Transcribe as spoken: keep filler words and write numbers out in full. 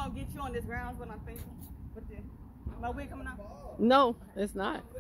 gonna get you on this ground is what I'm thinking. But then, my wig coming out? No, it's not.